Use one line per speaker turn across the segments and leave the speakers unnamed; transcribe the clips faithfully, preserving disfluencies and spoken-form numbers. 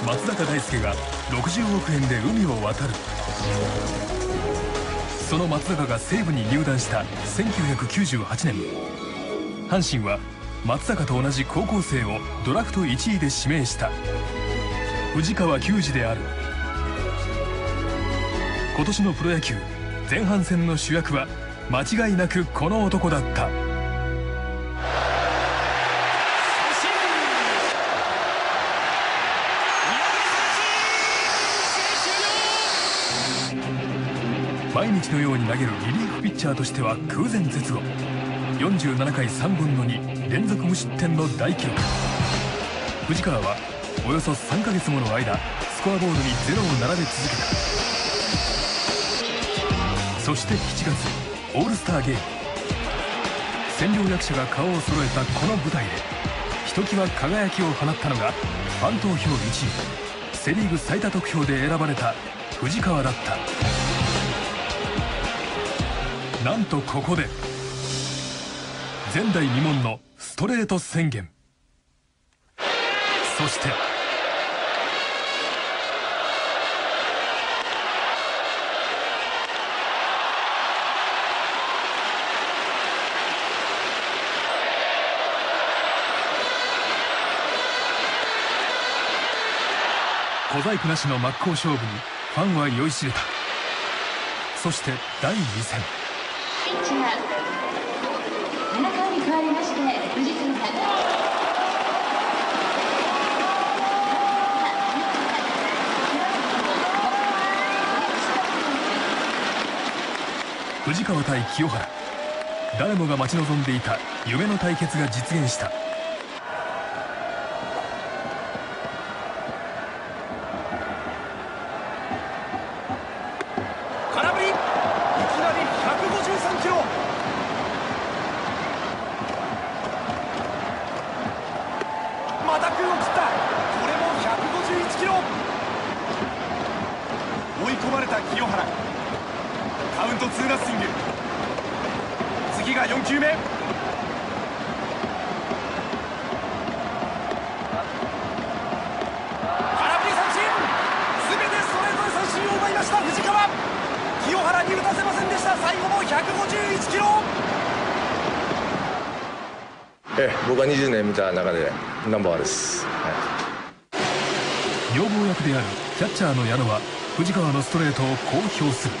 松坂大輔がろくじゅうおくえんで海を渡る。その松坂が西武に入団したせんきゅうひゃくきゅうじゅうはちねん、阪神は松坂と同じ高校生をドラフトいちいで指名した藤川球児である。今年のプロ野球前半戦の主役は間違いなくこの男だった。毎日のように投げるリリーフピッチャーとしては空前絶後。よんじゅうななかいさんぶんのに連続無失点の大記録。藤川はおよそさんかげつもの間スコアボードにゼロを並べ続けた。そしてしちがつオールスターゲーム、千両役者が顔を揃えたこの舞台でひときわ輝きを放ったのがファン投票いちい、セ・リーグ最多得票で選ばれた藤川だった。なんとここで前代未聞のストレート宣言。そして小細工なしの真っ向勝負にファンは酔いしれた。そしてだいに戦、
ピッチャーななかいに変わりまして藤川。
藤川対清原、誰もが待ち望んでいた夢の対決が実現した。
空振り、いきなりひゃくごじゅうさんキロ。また空を切った。これもひゃくごじゅういちキロ。追い込まれた清原、カウントツーナッシング。次がよんきゅうめ。空振り三振、全てストレートで三振を奪いました藤川。清原に打たせませんでした。最後もひゃくごじゅういちキロ。
ええ、僕はにじゅうねん見た中でナンバーワンです、はい、
女房役であるキャッチャーの矢野は藤川のストレートをこう評する。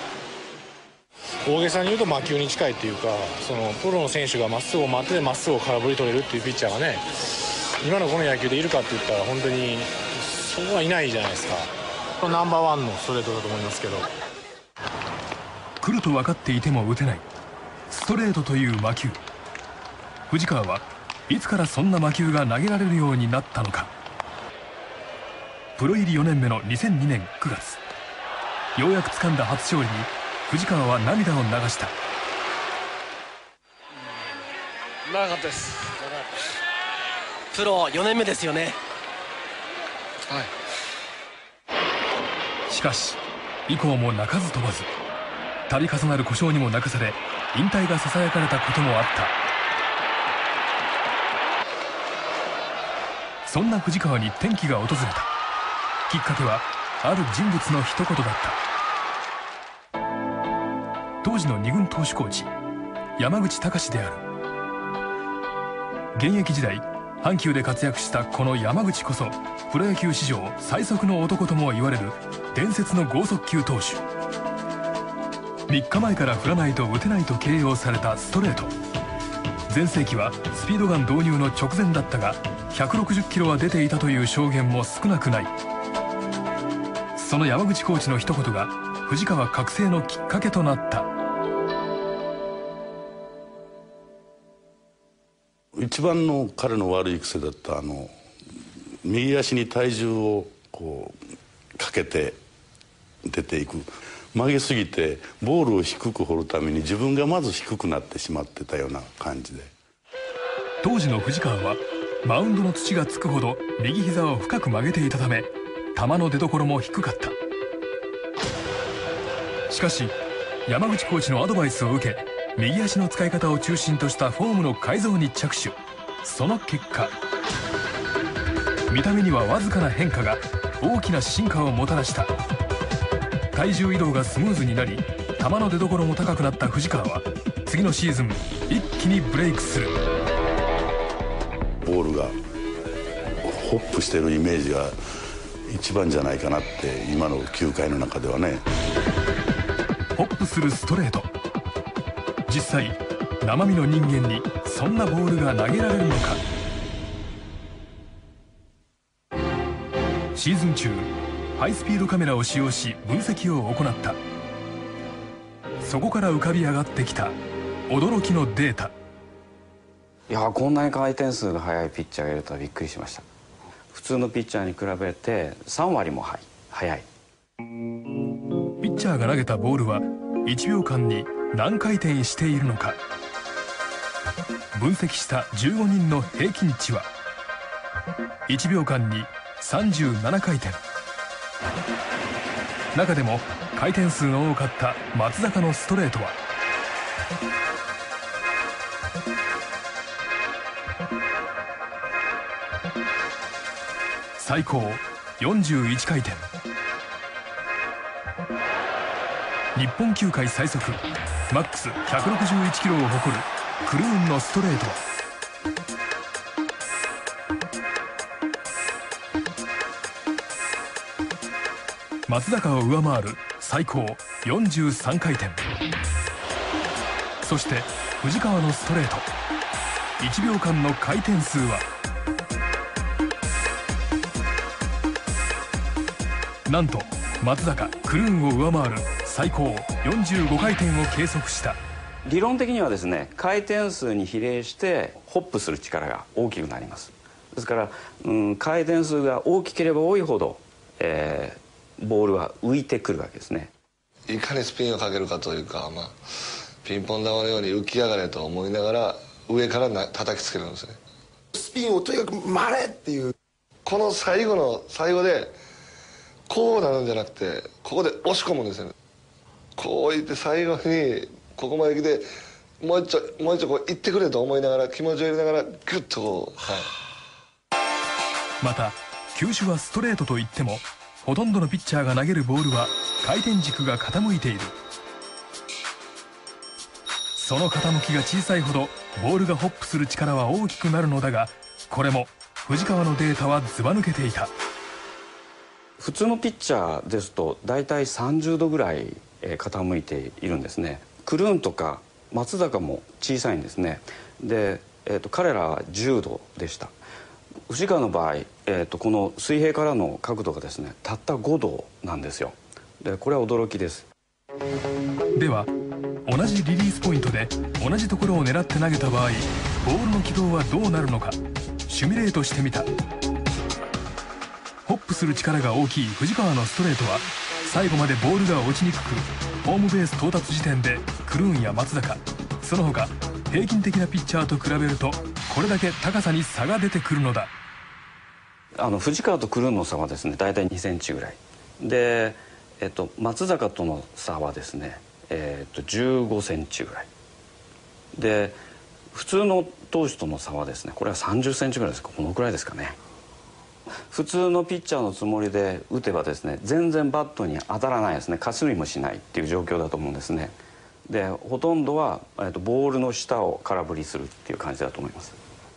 大げさに言うと魔球に近いっていうか、そのプロの選手がまっすぐを待ってまっすぐを空振り取れるっていうピッチャーがね、今のこの野球でいるかって言ったら本当にそうはいないじゃないですか。ナンバーワンのストレートだと思いますけど、
来ると分かっていても打てないストレートという魔球。藤川はいつからそんな魔球が投げられるようになったのか。プロ入りよねんめのにせんにねんくがつ、ようやく掴んだ初勝利に藤川は涙を流した。
長かったです。プロよねんめですよね。はい。
しかし以降も鳴かず飛ばず、度重なる故障にも泣かされ引退がささやかれたこともあった。そんな藤川に転機が訪れた。きっかけはある人物の一言だった。当時のに軍投手コーチ山口隆である。現役時代阪急で活躍したこの山口こそプロ野球史上最速の男とも言われる伝説の剛速球投手。みっかまえから振らないと打てないと形容されたストレート。全盛期はスピードガン導入の直前だったがひゃくろくじゅっキロは出ていたという証言も少なくない。その山口コーチの一言が藤川覚醒のきっかけとなった。
一番の彼の悪い癖だったあの右足に体重をこうかけて出ていく。曲げすぎてボールを低く放るために自分がまず低くなってしまってたような感じで、
当時の藤川はマウンドの土がつくほど右膝を深く曲げていたため球の出所も低かった。しかし山口コーチのアドバイスを受け右足の使い方を中心としたフォームの改造に着手。その結果見た目にはわずかな変化が大きな進化をもたらした。体重移動がスムーズになり、球の出所も高くなった藤川は次のシーズン一気にブレイクする。
ボールがホップしてるイメージが一番じゃないかなって、今の球界の中ではね。
ホップするストレート、実際生身の人間にそんなボールが投げられるのか。シーズン中ハイスピードカメラを使用し分析を行った。そこから浮かび上がってきた驚きのデータ。
いや、こんなに回転数が速いピッチャーがいるとはびっくりしました。普通のピッチャーに比べてさん割も速い。
ピッチャーが投げたボールはいちびょうかんに何回転しているのか。分析したじゅうごにんの平均値はいちびょうかんにさんじゅうななかい転。中でも回転数の多かった松坂のストレートは最高よんじゅういちかい転。日本球界最速マックスひゃくろくじゅういちキロを誇るクルーンのストレートは松坂を上回る最高よんじゅうさんかい転。そして藤川のストレートいちびょうかんの回転数はなんと松坂クルーンを上回る最高よんじゅうごかい転を計測した。
理論的にはですね、回転数に比例してホップする力が大きくなります。ですから、うん、回転数が大きければ多いほど、えー、ボールは浮いてくるわけですね。
いかにスピンをかけるかというか、まあ、ピンポン球のように浮き上がれと思いながら上からな叩きつけるんですね。
スピンをとにかく回れっていう、
この最後の最後でこうなるんじゃなくてここで押し込むんですよね。こういって最後にここまで来てもう一丁もう一丁こう行ってくれと思いながら気持ちを入れながらギュッとこう、はい、
また球種はストレートといってもほとんどのピッチャーが投げるボールは回転軸が傾いている。その傾きが小さいほどボールがホップする力は大きくなるのだが、これも藤川のデータはずば抜けていた。
普通のピッチャーですと大体さんじゅうどぐらい傾いているんですね。クルーンとか松坂も小さいんですね。で、えー、と彼らはじゅうどでした。藤川の場合、えー、とこの水平からの角度がですねたったごどなんですよ。でこれは驚きです。
では同じリリースポイントで同じところを狙って投げた場合ボールの軌道はどうなるのかシミュレートしてみた。ホップする力が大きい藤川のストレートは最後までボールが落ちにくく、ホームベース到達時点でクルーンや松坂その他平均的なピッチャーと比べるとこれだけ高さに差が出てくるのだ。
あの藤川とクルーンの差はですね大体にセンチぐらいで、えっと、松坂との差はですね、えっと、じゅうごセンチぐらいで、普通の投手との差はですねこれはさんじゅっセンチぐらいですか。このくらいですかね。普通のピッチャーのつもりで打てばですね全然バットに当たらないですね。かすみもしないっていう状況だと思うんですね。でほとんどは、えー、とボールの下を空振りするっていう感じだと思います。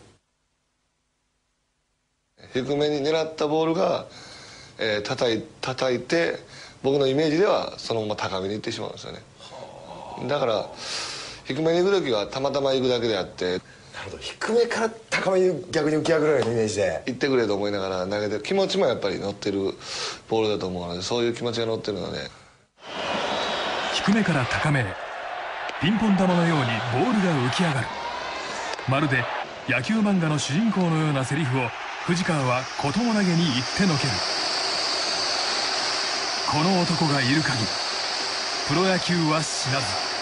低めに狙ったボールが、えー、叩い叩いて僕のイメージではそのまま高めに行ってしまうんですよね。だから低めに行く時はたまたま行くだけであって、
なるほど、低めから高めに逆に浮き上がるぐらいのイメージで
行ってくれと思いながら投げてる気持ちもやっぱり乗ってるボールだと思うので、そういう気持ちが乗ってるので
低めから高めへピンポン球のようにボールが浮き上がる。まるで野球漫画の主人公のようなセリフを藤川はことも投げに言ってのける。この男がいる限りプロ野球は死なず。